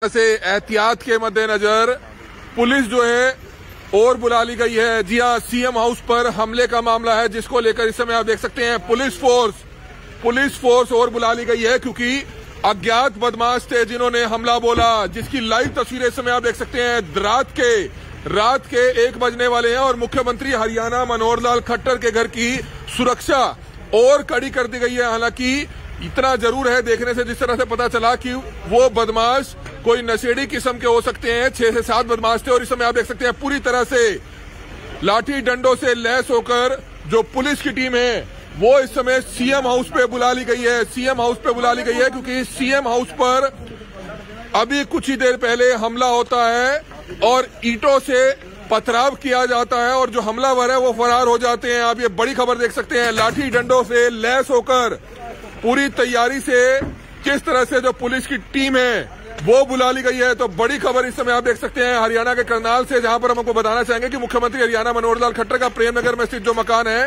से एहतियात के मद्देनजर पुलिस जो है और बुला ली गई है। जी हां, सीएम हाउस पर हमले का मामला है जिसको लेकर इस समय आप देख सकते हैं पुलिस फोर्स और बुला ली गई है क्योंकि अज्ञात बदमाश थे जिन्होंने हमला बोला, जिसकी लाइव तस्वीरें इस समय आप देख सकते हैं। रात के 1 बजने वाले हैं और मुख्यमंत्री हरियाणा मनोहर लाल खट्टर के घर की सुरक्षा और कड़ी कर दी गई है। हालांकि इतना जरूर है, देखने से जिस तरह से पता चला कि वो बदमाश कोई नशेड़ी किस्म के हो सकते हैं। 6 से 7 बदमाश थे और इस समय आप देख सकते हैं पूरी तरह से लाठी डंडों से लैस होकर जो पुलिस की टीम है वो इस समय सीएम हाउस पे बुला ली गई है। क्योंकि सीएम हाउस पर अभी कुछ ही देर पहले हमला होता है और ईंटों से पथराव किया जाता है और जो हमलावर है वो फरार हो जाते हैं। आप ये बड़ी खबर देख सकते हैं, लाठी डंडों से लैस होकर पूरी तैयारी से किस तरह से जो पुलिस की टीम है वो बुला ली गई है। तो बड़ी खबर इस समय आप देख सकते हैं हरियाणा के करनाल से, जहां पर हम आपको बताना चाहेंगे कि मुख्यमंत्री हरियाणा मनोहर लाल खट्टर का प्रेमनगर में स्थित जो मकान है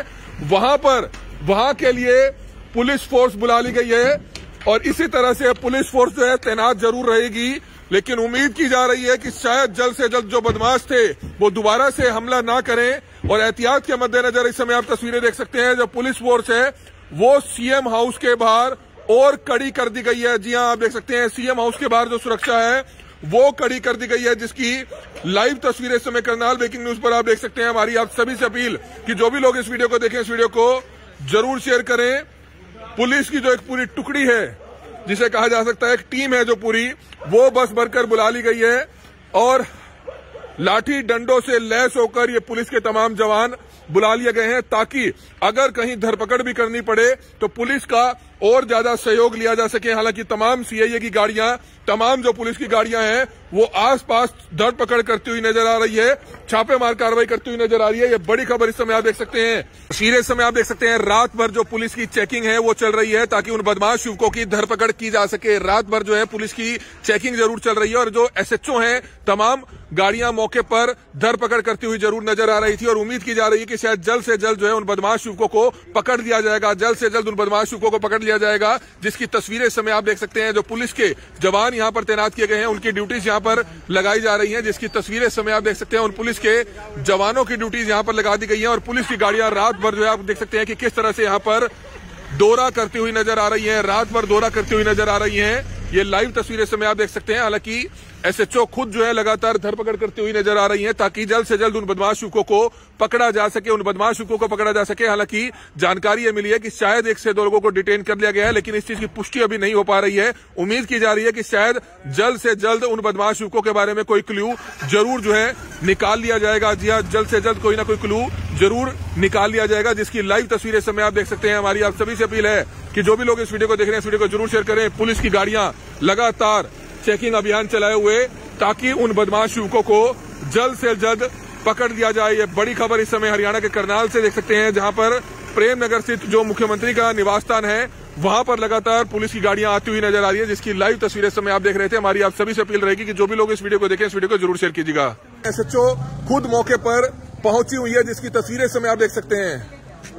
वहां के लिए पुलिस फोर्स बुला ली गई है और इसी तरह से पुलिस फोर्स जो है तैनात जरूर रहेगी। लेकिन उम्मीद की जा रही है कि शायद जल्द से जल्द जो बदमाश थे वो दोबारा से हमला ना करें। और एहतियात के मद्देनजर इस समय आप तस्वीरें देख सकते हैं, जो पुलिस फोर्स है वो सीएम हाउस के बाहर और कड़ी कर दी गई है। जी हां, आप देख सकते हैं सीएम हाउस के बाहर जो सुरक्षा है वो कड़ी कर दी गई है, जिसकी लाइव तस्वीरें इस समय करनाल ब्रेकिंग न्यूज पर आप देख सकते हैं। हमारी आप सभी से अपील कि जो भी लोग इस वीडियो को देखें, इस वीडियो को जरूर शेयर करें। पुलिस की जो एक पूरी टुकड़ी है, जिसे कहा जा सकता है एक टीम है जो पूरी, वो बस भरकर बुला ली गई है और लाठी डंडों से लैस होकर ये पुलिस के तमाम जवान बुला लिए गए हैं ताकि अगर कहीं धरपकड़ भी करनी पड़े तो पुलिस का और ज्यादा सहयोग लिया जा सके। हालांकि तमाम सीआईए की गाड़ियां, तमाम जो पुलिस की गाड़ियां हैं वो आसपास धरपकड़ करती हुई नजर आ रही है, छापेमार कार्रवाई करती हुई नजर आ रही है। ये बड़ी खबर इस समय आप देख सकते हैं। तस्वीरें इस समय आप देख सकते हैं, रात भर जो पुलिस की चेकिंग है वो चल रही है ताकि उन बदमाश युवकों की धरपकड़ की जा सके। रात भर जो है पुलिस की चेकिंग जरूर चल रही है और जो एसएचओ हैं तमाम गाड़ियां मौके पर धरपकड़ करती हुई जरूर नजर आ रही थी और उम्मीद की जा रही है कि शायद जल्द से जल्द जो है उन बदमाश युवकों को पकड़ लिया जाएगा, लिया जाएगा, जिसकी तस्वीरें इस समय आप देख सकते हैं। जो पुलिस के जवान यहां पर तैनात किए गए हैं उनकी ड्यूटीज यहां पर लगाई जा रही हैं, जिसकी तस्वीरें इस समय आप देख सकते हैं। उन पुलिस के जवानों की ड्यूटीज यहां पर लगा दी गई हैं और पुलिस की गाड़ियां रात भर जो है आप देख सकते हैं कि किस तरह से यहां पर दौरा करती हुई नजर आ रही है, रात भर दौरा करती हुई नजर आ रही है। ये लाइव तस्वीरें इस समय आप देख सकते हैं। हालांकि एसएचओ खुद जो है लगातार धरपकड़ करती हुई नजर आ रही है ताकि जल्द से जल्द उन बदमाश युवकों को पकड़ा जा सके। हालांकि जानकारी ये मिली है कि शायद 1 से 2 लोगों को डिटेन कर लिया गया है, लेकिन इस चीज की पुष्टि अभी नहीं हो पा रही है। उम्मीद की जा रही है कि शायद जल्द से जल्द उन बदमाश युवकों के बारे में कोई क्लू जरूर जो है निकाल लिया जाएगा। जी हाँ, जल्द से जल्द कोई ना कोई क्लू जरूर निकाल लिया जाएगा, जिसकी लाइव तस्वीरें समय आप देख सकते हैं। हमारी आप सभी से अपील है कि जो भी लोग इस वीडियो को देख रहे हैं, इस वीडियो को जरूर शेयर करें। पुलिस की गाड़ियां लगातार चेकिंग अभियान चलाए हुए ताकि उन बदमाश युवकों को जल्द से जल्द पकड़ लिया जाए। ये बड़ी खबर इस समय हरियाणा के करनाल से देख सकते हैं, जहां पर प्रेमनगर स्थित जो मुख्यमंत्री का निवास स्थान है वहां पर लगातार पुलिस की गाड़ियां आती हुई नजर आ रही है, जिसकी लाइव तस्वीरें समय आप देख रहे थे। हमारी आप सभी से अपील रहेगी कि जो भी लोग इस वीडियो को देखें, इस वीडियो को जरूर शेयर कीजिएगा। एसएचओ खुद मौके पर पहुंची हुई है, जिसकी तस्वीरें समय आप देख सकते हैं।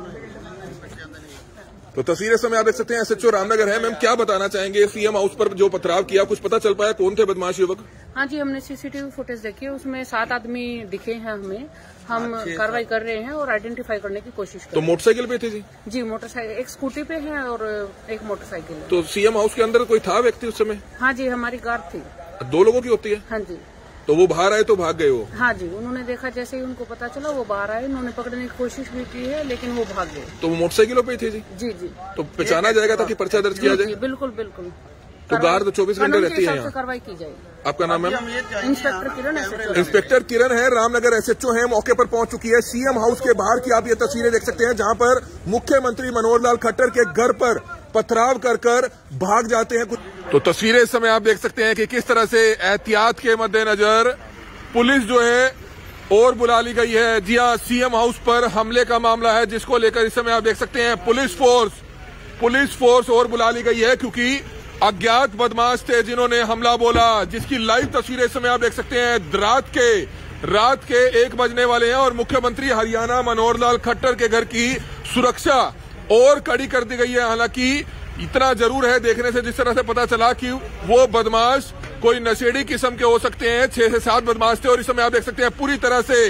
तो तस्वीरें समय आप देख सकते हैं, एसएचओ रामनगर है। मैम, क्या बताना चाहेंगे सीएम हाउस पर जो पथराव किया, कुछ पता चल पाया कौन थे बदमाश युवक? हाँ जी, हमने सीसीटीवी फुटेज देखी है, उसमें 7 आदमी दिखे हैं हमें। हम कार्रवाई कर रहे हैं और आइडेंटिफाई करने की कोशिश कर रहे हैं। तो मोटरसाइकिल पे थे जी? जी, मोटरसाइकिल, एक स्कूटी पे है और एक मोटरसाइकिल है। तो सीएम हाउस के अंदर कोई था व्यक्ति उस समय? हाँ जी, हमारी कार थी। 2 लोगों की होती है? हाँ जी। तो वो बाहर आए तो भाग गए वो? हाँ जी, उन्होंने देखा, जैसे ही उनको पता चला वो बाहर आए, उन्होंने पकड़ने की कोशिश भी की है लेकिन वो भाग गए। तो वो मोटरसाइकिलों पे ही थे जी? जी जी। तो पहचाना जाएगा ताकि पर्चा दर्ज किया जाए? बिल्कुल बिल्कुल। तो गार्ड तो 24 घंटे रहती है यहाँ? कार्रवाई की जाएगी। आपका नाम है? इंस्पेक्टर किरण। इंस्पेक्टर किरण है, रामनगर एसएचओ है, मौके पर पहुंच चुकी है। सीएम हाउस के बाहर की आप ये तस्वीरें देख सकते हैं, जहां पर मुख्यमंत्री मनोहर लाल खट्टर के घर पर पथराव कर भाग जाते हैं कुछ। तो तस्वीरें इस समय आप देख सकते हैं कि किस तरह से एहतियात के मद्देनजर पुलिस जो है और बुला ली गई है। जी हां, सीएम हाउस पर हमले का मामला है जिसको लेकर इस समय आप देख सकते हैं पुलिस फोर्स और बुला ली गई है क्योंकि अज्ञात बदमाश थे जिन्होंने हमला बोला, जिसकी लाइव तस्वीरें इस समय आप देख सकते हैं। रात के 1 बजने वाले हैं और मुख्यमंत्री हरियाणा मनोहर लाल खट्टर के घर की सुरक्षा और कड़ी कर दी गई है। हालांकि इतना जरूर है, देखने से जिस तरह से पता चला कि वो बदमाश कोई नशेड़ी किस्म के हो सकते हैं। 6 से 7 बदमाश थे और इस समय आप देख सकते हैं पूरी तरह से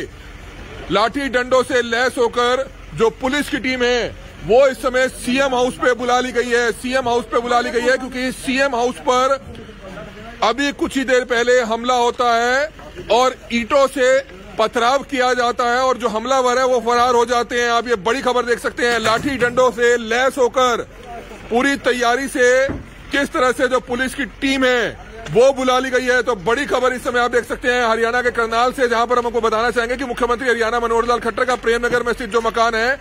लाठी डंडों से लैस होकर जो पुलिस की टीम है वो इस समय सीएम हाउस पे बुला ली गई है। सीएम हाउस पे बुला ली गई है क्योंकि सीएम हाउस पर अभी कुछ ही देर पहले हमला होता है और ईंटों से पथराव किया जाता है और जो हमलावर है वो फरार हो जाते हैं। आप ये बड़ी खबर देख सकते हैं, लाठी डंडों से लैस होकर पूरी तैयारी से किस तरह से जो पुलिस की टीम है वो बुला ली गई है। तो बड़ी खबर इस समय आप देख सकते हैं हरियाणा के करनाल से, जहां पर हम आपको बताना चाहेंगे कि मुख्यमंत्री हरियाणा मनोहर लाल खट्टर का प्रेमनगर में स्थित जो मकान है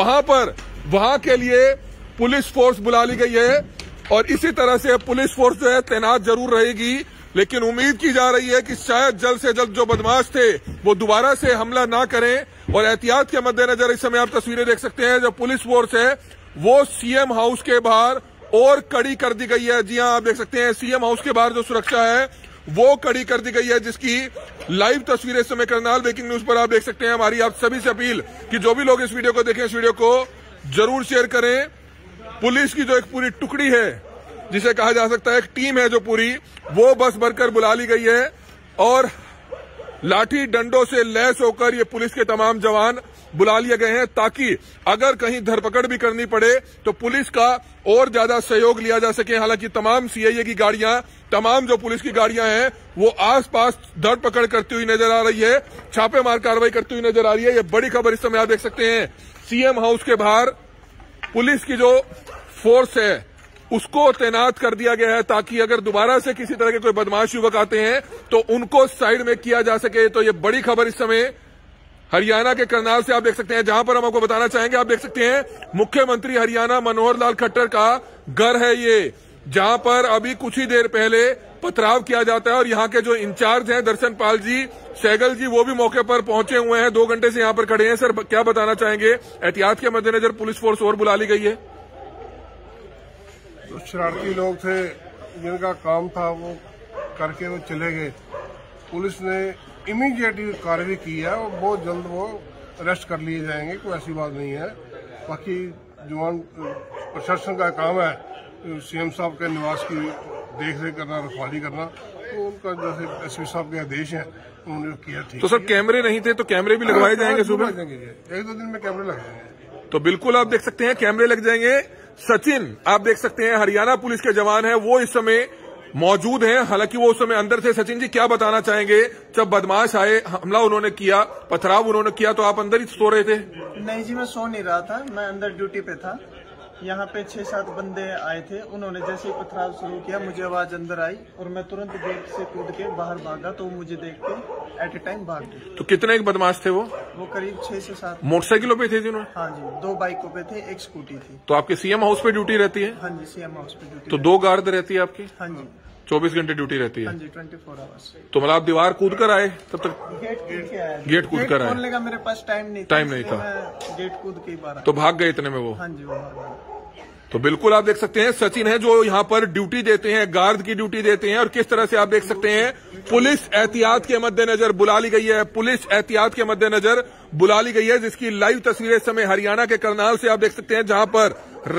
वहां के लिए पुलिस फोर्स बुला ली गई है और इसी तरह से पुलिस फोर्स जो है तैनात जरूर रहेगी। लेकिन उम्मीद की जा रही है कि शायद जल्द से जल्द जो बदमाश थे वो दोबारा से हमला ना करें और एहतियात के मद्देनजर इस समय आप तस्वीरें देख सकते हैं जो पुलिस फोर्स है वो सीएम हाउस के बाहर और कड़ी कर दी गई है। जी हां, आप देख सकते हैं सीएम हाउस के बाहर जो सुरक्षा है वो कड़ी कर दी गई है, जिसकी लाइव तस्वीरें इस समय करनाल ब्रेकिंग न्यूज पर आप देख सकते हैं। हमारी आप सभी से अपील कि जो भी लोग इस वीडियो को देखें इस वीडियो को जरूर शेयर करें। पुलिस की जो एक पूरी टुकड़ी है, जिसे कहा जा सकता है एक टीम है जो पूरी, वो बस भरकर बुला ली गई है और लाठी डंडों से लैस होकर ये पुलिस के तमाम जवान बुला लिए गए हैं ताकि अगर कहीं धरपकड़ भी करनी पड़े तो पुलिस का और ज्यादा सहयोग लिया जा सके। हालांकि तमाम सीआईए की गाड़ियां, तमाम जो पुलिस की गाड़ियां हैं वो आसपास धरपकड़ करती हुई नजर आ रही है, छापेमार कार्रवाई करती हुई नजर आ रही है। ये बड़ी खबर इस समय आप देख सकते हैं सीएम हाउस के बाहर पुलिस की जो फोर्स है उसको तैनात कर दिया गया है ताकि अगर दोबारा से किसी तरह के कोई बदमाश युवक आते हैं तो उनको साइड में किया जा सके। तो ये बड़ी खबर इस समय हरियाणा के करनाल से आप देख सकते हैं, जहां पर हम आपको बताना चाहेंगे। आप देख सकते हैं मुख्यमंत्री हरियाणा मनोहर लाल खट्टर का घर है ये, जहां पर अभी कुछ ही देर पहले पथराव किया जाता है और यहाँ के जो इंचार्ज हैं दर्शन पाल जी सहगल जी वो भी मौके पर पहुंचे हुए हैं, 2 घंटे से यहाँ पर खड़े हैं। सर क्या बताना चाहेंगे, एहतियात के मद्देनजर पुलिस फोर्स और बुला ली गई है? तो शरारती लोग थे जिनका काम था वो करके वो चले गए। पुलिस ने इमीडिएटली कार्रवाई की है और बहुत जल्द वो अरेस्ट कर लिए जाएंगे, कोई ऐसी बात नहीं है। बाकी जवान प्रशासन का काम है सीएम साहब के निवास की देख रेख करना, रखवाली करना, तो उनका जैसे एसपी साहब के आदेश हैं उन्होंने किया। ठीक, तो सर कैमरे नहीं थे तो कैमरे भी लगवाए जाएंगे सुबह? 1-2 दिन में कैमरे लग जाएंगे। तो बिल्कुल आप देख सकते हैं कैमरे लग जाएंगे। सचिन आप देख सकते हैं हरियाणा पुलिस के जवान हैं, वो इस समय मौजूद हैं, हालांकि वो उस समय अंदर थे। सचिन जी क्या बताना चाहेंगे, जब बदमाश आए, हमला उन्होंने किया, पथराव उन्होंने किया, तो आप अंदर ही सो रहे थे? नहीं जी, मैं सो नहीं रहा था, मैं अंदर ड्यूटी पे था। यहाँ पे 6-7 बंदे आए थे, उन्होंने जैसे ही पथराव शुरू किया मुझे आवाज अंदर आई और मैं तुरंत गेट से कूद के बाहर भागा, तो मुझे देख के एट ए टाइम भाग गए। तो कितने एक बदमाश थे वो? करीब 6 से 7 मोटरसाइकिलों पे थे जिन्होंने? हाँ जी, 2 बाइकों पे थे, 1 स्कूटी थी। तो आपके सीएम हाउस पे ड्यूटी रहती है? हाँ जी, सीएम हाउस पे ड्यूटी। तो 2 गार्ड रहती है आपकी? हाँ जी, 24 घंटे ड्यूटी रहती है? हाँ जी, 24 आवर्स। तो मतलब आप दीवार कूद कर आए तब तक? गेट कूद के आया। गेट कूद कर आए? खोलने का मेरे पास टाइम नहीं था। मैं गेट कूद के ही बाहर। तो भाग गए इतने में वो? हाँ जी, वो भाग गए। तो बिल्कुल आप देख सकते हैं सचिन है जो यहाँ पर ड्यूटी देते हैं, गार्ड की ड्यूटी देते हैं, और किस तरह से आप देख सकते हैं पुलिस एहतियात के मद्देनजर बुला ली गई है, पुलिस एहतियात के मद्देनजर बुला ली गई है, जिसकी लाइव तस्वीरें इस समय हरियाणा के करनाल से आप देख सकते हैं, जहां पर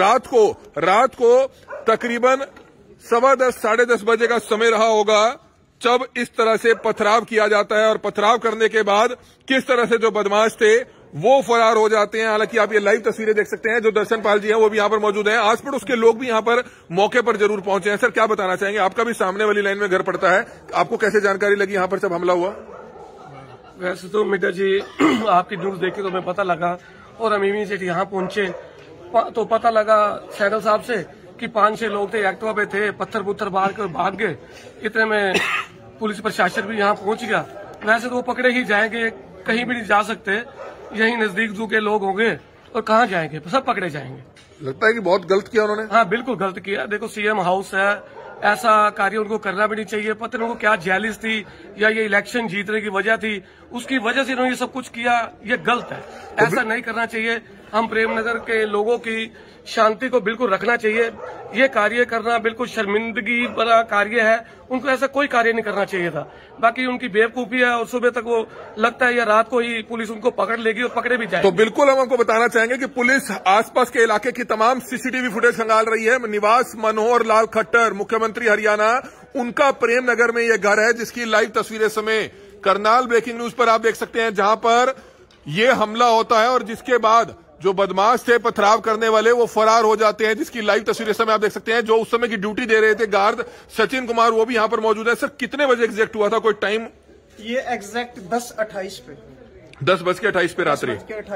रात को तकरीबन 10:15 साढ़े 10 बजे का समय रहा होगा जब इस तरह से पथराव किया जाता है, और पथराव करने के बाद किस तरह से जो बदमाश थे वो फरार हो जाते हैं। हालांकि आप ये लाइव तस्वीरें देख सकते हैं, जो दर्शन पाल जी हैं वो भी यहाँ पर मौजूद हैं, आस पड़ोस के लोग भी यहाँ पर मौके पर जरूर पहुंचे हैं। सर क्या बताना चाहेंगे, आपका भी सामने वाली लाइन में घर पड़ता है, आपको कैसे जानकारी लगी यहाँ पर जब हमला हुआ? वैसे तो मीडिया जी आपकी न्यूज देख के तो मैं पता लगा और हम इमीडिएट यहाँ पहुंचे तो पता लगा सैगल साहब से कि 5-6 लोग थे, एक्टिवा पे थे, पत्थर पुत्थर मार कर भाग गए। इतने में पुलिस प्रशासन भी यहाँ पहुंच गया। वैसे तो वो पकड़े ही जाएंगे, कहीं भी नहीं जा सकते, यही नजदीक जू के लोग होंगे और कहाँ जाएंगे, सब पकड़े जाएंगे। लगता है कि बहुत गलत किया उन्होंने। हाँ बिल्कुल गलत किया। देखो सीएम हाउस है, ऐसा कार्य उनको करना भी नहीं चाहिए। पता नहीं उनको क्या जेलिस थी या ये इलेक्शन जीतने की वजह थी, उसकी वजह से इन्होंने ये सब कुछ किया, ये गलत है, ऐसा नहीं करना चाहिए। हम प्रेमनगर के लोगों की शांति को बिल्कुल रखना चाहिए। ये कार्य करना बिल्कुल शर्मिंदगी वाला कार्य है, उनको ऐसा कोई कार्य नहीं करना चाहिए था। बाकी उनकी बेवकूफी है और सुबह तक वो लगता है या रात को ही पुलिस उनको पकड़ लेगी और पकड़े भी जाएगी। तो बिल्कुल हम आपको बताना चाहेंगे कि पुलिस आसपास के इलाके की तमाम सीसीटीवी फुटेज खंगाल रही है। निवास मनोहर लाल खट्टर, मुख्यमंत्री हरियाणा, उनका प्रेमनगर में यह घर है जिसकी लाइव तस्वीरें समय करनाल ब्रेकिंग न्यूज पर आप देख सकते हैं, जहां पर यह हमला होता है और जिसके बाद जो बदमाश थे पथराव करने वाले वो फरार हो जाते हैं, जिसकी लाइव तस्वीरें समय आप देख सकते हैं। जो उस समय की ड्यूटी दे रहे थे गार्ड सचिन कुमार, वो भी यहां पर मौजूद है। सर कितने बजे एग्जैक्ट हुआ था, कोई टाइम? ये एग्जैक्ट 10:28 पे 10:28 पे रात्रि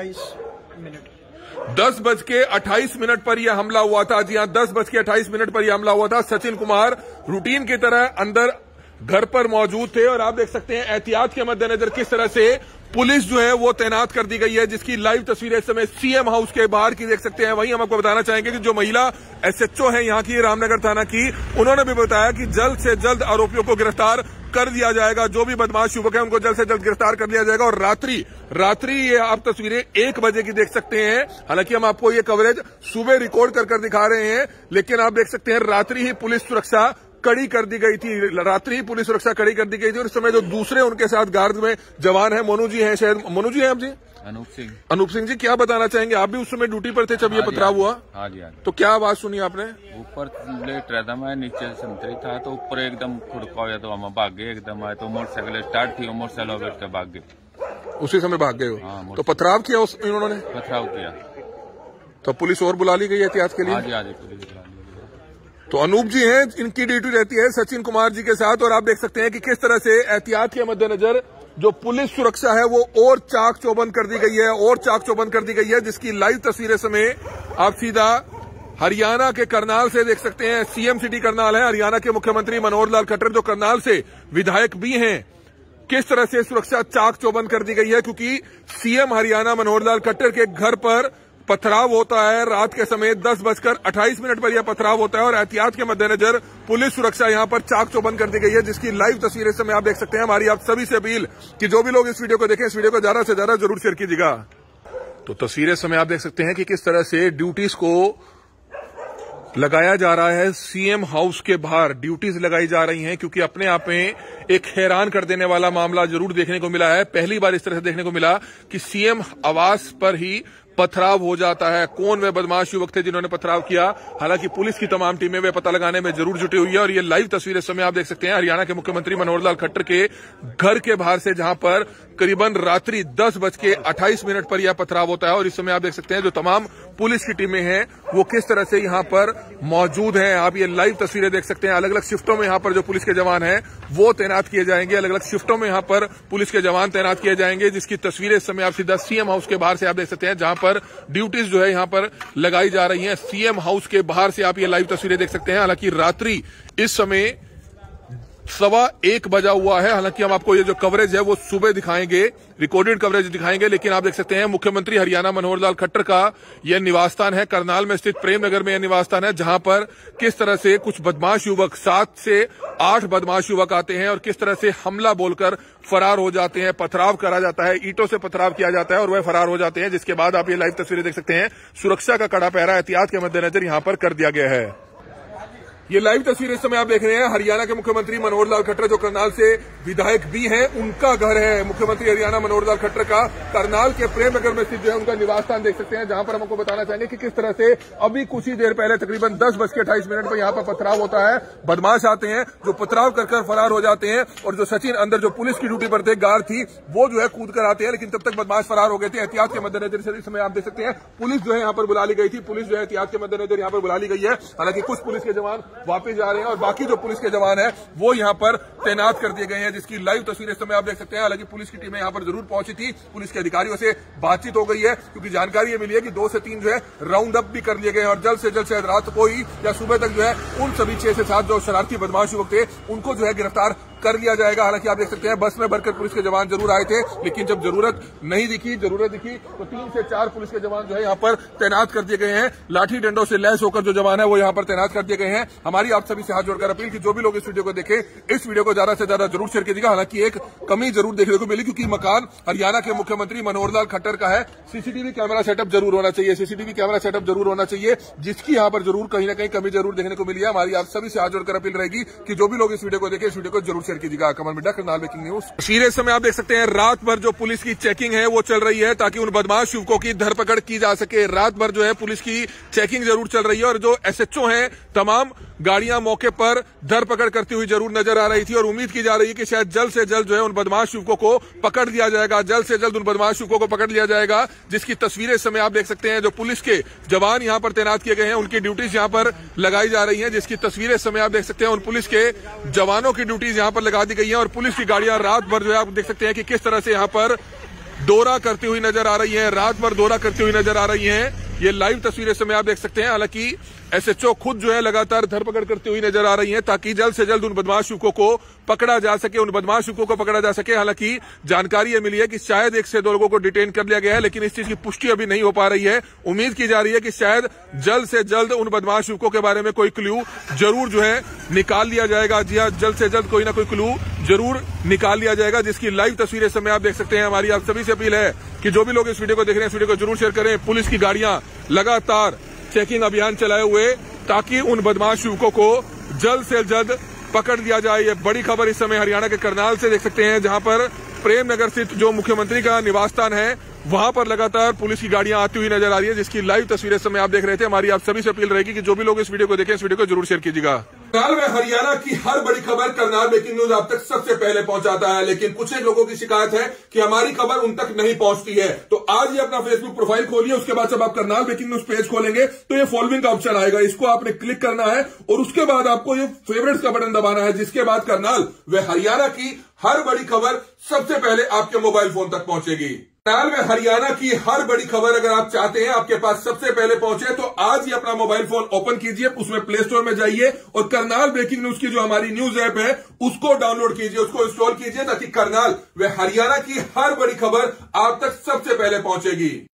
10:28 10:28 पर यह हमला हुआ था। जी हां, 10:28 पर यह हमला हुआ था। सचिन कुमार रूटीन की तरह अंदर घर पर मौजूद थे और आप देख सकते हैं एहतियात के मद्देनजर किस तरह से पुलिस जो है वो तैनात कर दी गई है, जिसकी लाइव तस्वीरें इस समय सीएम हाउस के बाहर की देख सकते हैं। वहीं हम आपको बताना चाहेंगे कि जो महिला एसएचओ है यहाँ की रामनगर थाना की, उन्होंने भी बताया कि जल्द से जल्द आरोपियों को गिरफ्तार कर दिया जाएगा। जो भी बदमाश युवक है उनको जल्द से जल्द गिरफ्तार कर लिया जाएगा। और रात्रि ये आप तस्वीरें 1 बजे की देख सकते हैं। हालांकि हम आपको ये कवरेज सुबह रिकॉर्ड कर दिखा रहे हैं, लेकिन आप देख सकते हैं रात्रि ही पुलिस सुरक्षा कड़ी कर दी गई थी। रात्रि ही पुलिस सुरक्षा कड़ी कर दी गई थी। और इस समय जो दूसरे उनके साथ गार्ड में जवान है, मोनू जी हैं, शायद मोनू जी हैं आप जी? अनूप सिंह जी, क्या बताना चाहेंगे? आप भी उस समय ड्यूटी पर थे जब ये पथराव हुआ? हाँ जी। तो क्या आवाज सुनी आपने? ऊपर लेट रहा था मैं, नीचे संतरी था तो ऊपर एकदम खुड़का हो गया तो हम भाग गए। एकदम आए तो मोटरसाइकिल स्टार्ट थी, मोटरसाइकिल बैठ कर भाग गए। उसी समय भाग गए हो? हाँ, तो पथराव किया इन्होंने? पथराव किया। तो पुलिस और बुला ली गई एहतियात के लिए? हाँ जी, पुलिस बुला ली। तो अनूप जी हैं, इनकी ड्यूटी रहती है सचिन कुमार जी के साथ। और आप देख सकते हैं कि किस तरह से एहतियात के मद्देनजर जो पुलिस सुरक्षा है वो और चाक चौबंद कर दी गई है, और चाक चौबंद कर दी गई है, जिसकी लाइव तस्वीरें समय आप सीधा हरियाणा के करनाल से देख सकते हैं। सीएम सिटी करनाल है, हरियाणा के मुख्यमंत्री मनोहर लाल खट्टर जो करनाल से विधायक भी हैं, किस तरह से सुरक्षा चाक चौबंद कर दी गई है, क्योंकि सीएम हरियाणा मनोहर लाल खट्टर के घर पर पथराव होता है। रात के समय 10:28 पर यह पथराव होता है और एहतियात के मद्देनजर पुलिस सुरक्षा यहां पर चाक चौबंद कर दी गई है, जिसकी लाइव तस्वीरें समय आप देख सकते हैं। हमारी आप सभी से अपील कि जो भी लोग इस वीडियो को देखें, इस वीडियो को ज्यादा से ज्यादा जरूर शेयर कीजिएगा। तो तस्वीरें समय आप देख सकते हैं कि किस तरह से ड्यूटीज को लगाया जा रहा है। सीएम हाउस के बाहर ड्यूटीज लगाई जा रही हैं, क्योंकि अपने आप में एक हैरान कर देने वाला मामला जरूर देखने को मिला है। पहली बार इस तरह से देखने को मिला कि सीएम आवास पर ही पथराव हो जाता है। कौन वे बदमाश युवक थे जिन्होंने पथराव किया? हालांकि पुलिस की तमाम टीमें वे पता लगाने में जरूर जुटी हुई है। और ये लाइव तस्वीरें समय आप देख सकते हैं हरियाणा के मुख्यमंत्री मनोहर लाल खट्टर के घर के बाहर से, जहां पर करीबन रात्रि 10:28 पर यह पथराव होता है। और इस समय आप देख सकते हैं जो तमाम पुलिस की टीमें हैं वो किस तरह से यहां पर मौजूद हैं। आप ये लाइव तस्वीरें देख सकते हैं। अलग अलग शिफ्टों में यहां पर जो पुलिस के जवान हैं वो तैनात किए जाएंगे। अलग अलग शिफ्टों में यहां पर पुलिस के जवान तैनात किए जाएंगे, जिसकी तस्वीरें इस समय आप सीधा सीएम हाउस के बाहर से आप देख सकते हैं, जहां पर ड्यूटीज जो है यहां पर लगाई जा रही हैं। सीएम हाउस के बाहर से आप ये लाइव तस्वीरें देख सकते हैं। हालांकि रात्रि इस समय 1:15 बजा हुआ है। हालांकि हम आपको ये जो कवरेज है वो सुबह दिखाएंगे, रिकॉर्डेड कवरेज दिखाएंगे, लेकिन आप देख सकते हैं मुख्यमंत्री हरियाणा मनोहर लाल खट्टर का यह निवास स्थान है। करनाल में स्थित प्रेमनगर में यह निवास स्थान है, जहां पर किस तरह से कुछ बदमाश युवक, 7 से 8 बदमाश युवक आते हैं और किस तरह से हमला बोलकर फरार हो जाते हैं। पथराव करा जाता है, ईंटों से पथराव किया जाता है और वह फरार हो जाते हैं, जिसके बाद आप ये लाइव तस्वीरें देख सकते हैं। सुरक्षा का कड़ा पहरा एहतियात के मद्देनजर यहां पर कर दिया गया है। ये लाइव तस्वीर इस समय आप देख रहे हैं हरियाणा के मुख्यमंत्री मनोहर लाल खट्टर जो करनाल से विधायक भी हैं, उनका घर है। मुख्यमंत्री हरियाणा मनोहर लाल खट्टर का करनाल के प्रेमनगर में स्थित जो है उनका निवास स्थान देख सकते हैं, जहां पर हम आपको बताना चाहेंगे कि किस तरह से अभी कुछ ही देर पहले तकरीबन 10:28 पर यहां पर पथराव होता है। बदमाश आते हैं जो पथराव कर फरार हो जाते हैं और जो सचिन अंदर जो पुलिस की ड्यूटी पर थे, गार्ड थी, वो जो है कूद कर आते हैं, लेकिन तब तक बदमाश फरार हो गए थे। एहतियात के मद्देनजर इस समय आप देख सकते हैं पुलिस जो है यहाँ पर बुला ली गई थी। पुलिस जो है एहतियात के मद्देनजर यहाँ पर बुला ली गई है। हालांकि कुछ पुलिस के जवान वापस जा रहे हैं और बाकी जो पुलिस के जवान हैं वो यहां पर तैनात कर दिए गए हैं, जिसकी लाइव तस्वीरें इस समय आप देख सकते हैं। हालांकि पुलिस की टीमें यहां पर जरूर पहुंची थी, पुलिस के अधिकारियों से बातचीत हो गई है, क्योंकि जानकारी ये मिली है कि 2 से 3 जो है राउंड अप भी कर लिए गए और जल्द से जल्द शायद रात को ही या सुबह तक जो है उन सभी 6 से 7 जो शरारती बदमाश युवक थे उनको जो है गिरफ्तार कर लिया जाएगा। हालांकि आप देख सकते हैं बस में भरकर पुलिस के जवान जरूर आए थे, लेकिन जब जरूरत दिखी तो 3 से 4 पुलिस के जवान जो है यहाँ पर तैनात कर दिए गए हैं। लाठी डंडों से लैस होकर जो जवान है वो यहाँ पर तैनात कर दिए गए हैं। हमारी आप सभी से हाथ जोड़कर अपील कि जो भी लोग इस वीडियो को देखें, इस वीडियो को ज्यादा से ज्यादा जरूर शेयर कीजिएगा। हालांकि एक कमी जरूर देखने को मिली, क्योंकि मकान हरियाणा के मुख्यमंत्री मनोहर लाल खट्टर का है। सीसीटीवी कैमरा सेटअप जरूर होना चाहिए, सीसीटीवी कैमरा सेटअप जरूर होना चाहिए, जिसकी यहाँ पर जरूर कहीं ना कहीं कमी जरूर देखने को मिली है। हमारी आप सभी से हाथ जोड़कर अपील रहेगी कि जो भी लोग इस वीडियो को देखें, इस वीडियो को जरूर शेयर कीजिएगा। Kamal media, Karnal breaking news. तस्वीरें समय आप देख सकते हैं, रात भर जो पुलिस की चेकिंग है वो चल रही है, ताकि उन बदमाश युवकों की धरपकड़ की जा सके। रात भर जो है पुलिस की चेकिंग जरूर चल रही है, और जो एसएचओ हैं तमाम गाड़ियां मौके पर धरपकड़ करती हुई जरूर नजर आ रही थी, और उम्मीद की जा रही है कि शायद जल्द से जल्द जो है उन बदमाश युवकों को पकड़ लिया जाएगा, जल्द से जल्द उन बदमाश युवकों को पकड़ लिया जाएगा, जिसकी तस्वीरें समय आप देख सकते हैं। जो पुलिस के जवान यहां पर तैनात किए गए हैं, उनकी ड्यूटीज यहां पर लगाई जा रही हैं, जिसकी तस्वीरें समय आप देख सकते हैं। उन पुलिस के जवानों की ड्यूटीज यहां पर लगा दी गई है, और पुलिस की गाड़ियां रात भर जो है आप देख सकते हैं कि किस तरह से यहां पर दौरा करती हुई नजर आ रही है, रात भर दौरा करती हुई नजर आ रही है। ये लाइव तस्वीरें समय आप देख सकते हैं। हालांकि एसएचओ खुद जो है लगातार धरपकड़ करती हुई नजर आ रही है, ताकि जल्द से जल्द उन बदमाश युवकों को पकड़ा जा सके, उन बदमाश युवकों को पकड़ा जा सके। हालांकि जानकारी ये मिली है कि शायद 1 से 2 लोगों को डिटेन कर लिया गया है, लेकिन इस चीज की पुष्टि अभी नहीं हो पा रही है। उम्मीद की जा रही है कि शायद जल्द से जल्द उन बदमाश युवकों के बारे में कोई क्लू जरूर जो है निकाल लिया जाएगा। जी हाँ, जल्द से जल्द कोई ना कोई क्लू जरूर निकाल लिया जाएगा, जिसकी लाइव तस्वीरें समय आप देख सकते हैं। हमारी आप सभी से अपील है कि जो भी लोग इस वीडियो को देख रहे हैं, इस वीडियो को जरूर शेयर करें। पुलिस की गाड़ियां लगातार चेकिंग अभियान चलाए हुए, ताकि उन बदमाश युवकों को जल्द से जल्द पकड़ लिया जाए। ये बड़ी खबर इस समय हरियाणा के करनाल से देख सकते हैं, जहां पर प्रेम नगर स्थित जो मुख्यमंत्री का निवास स्थान है, वहां पर लगातार पुलिस की गाड़ियां आती हुई नजर आ रही है, जिसकी लाइव तस्वीरें समय आप देख रहे थे। हमारी आप सभी से अपील रहेगी कि जो भी लोग इस वीडियो को देखें, इस वीडियो को जरूर शेयर कीजिएगा। करनाल में हरियाणा की हर बड़ी खबर करनाल ब्रेकिंग न्यूज आप तक सबसे पहले पहुंचाता है, लेकिन कुछ एक लोगों की शिकायत है कि हमारी खबर उन तक नहीं पहुंचती है। तो आज ही अपना फेसबुक प्रोफाइल खोलिए, उसके बाद जब आप करनाल ब्रेकिंग न्यूज पेज खोलेंगे तो ये फॉलोइंग का ऑप्शन आएगा, इसको आपने क्लिक करना है, और उसके बाद आपको ये फेवरेट्स का बटन दबाना है, जिसके बाद करनाल व हरियाणा की हर बड़ी खबर सबसे पहले आपके मोबाइल फोन तक पहुंचेगी। करनाल में हरियाणा की हर बड़ी खबर अगर आप चाहते हैं आपके पास सबसे पहले पहुंचे, तो आज ही अपना मोबाइल फोन ओपन कीजिए, उसमें प्ले स्टोर में जाइए और करनाल ब्रेकिंग न्यूज की जो हमारी न्यूज ऐप है उसको डाउनलोड कीजिए, उसको इंस्टॉल कीजिए, ताकि करनाल व हरियाणा की हर बड़ी खबर आप तक सबसे पहले पहुंचेगी।